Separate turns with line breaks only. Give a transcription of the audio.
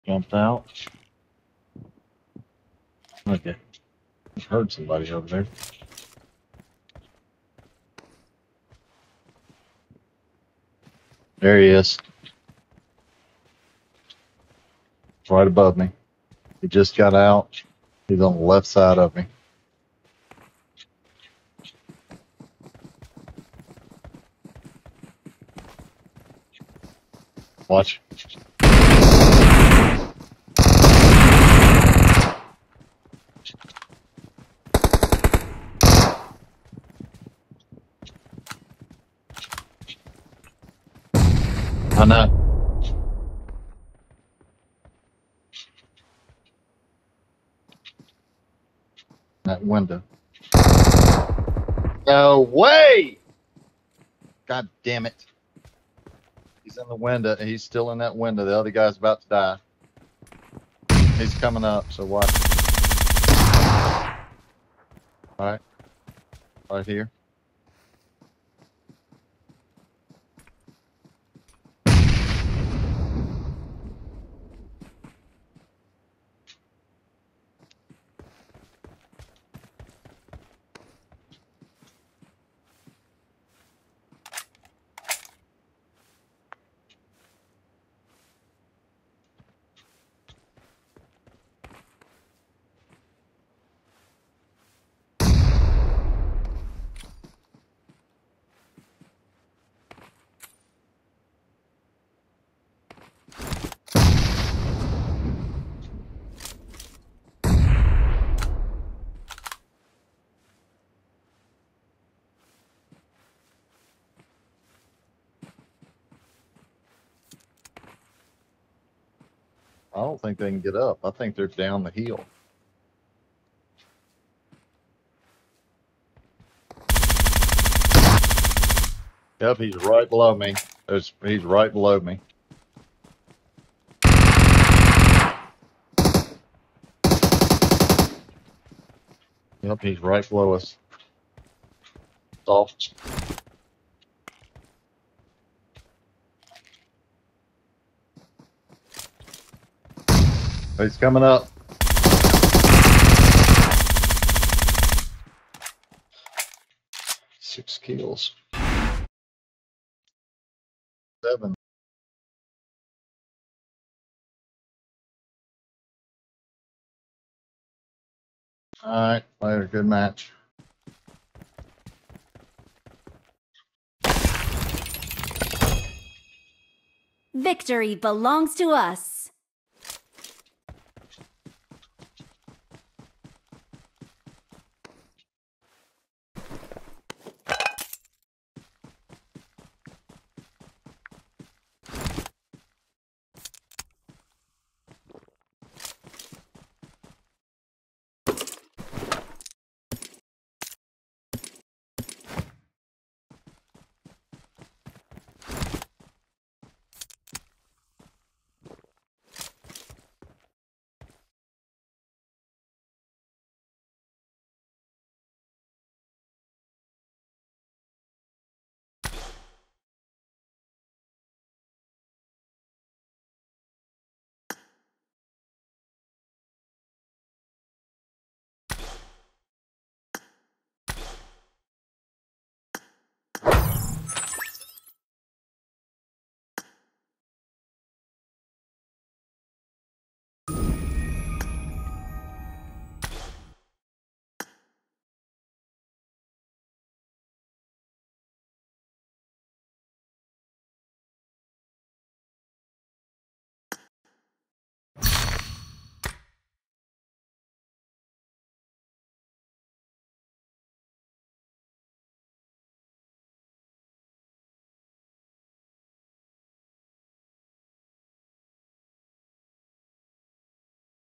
Jumped out. Okay. I heard somebody over there. There he is. Right above me. He just got out. He's on the left side of me. Watch. I know. That window. No way! God damn it. He's in the window. He's still in that window. The other guy's about to die. He's coming up, so watch. Alright. Right here. I don't think they can get up. I think they're down the hill. Yep, he's right below me. He's right below me. Yep, he's right below us. Soft. He's coming up. Six kills. 7. All right, later. Good match.
Victory belongs to us.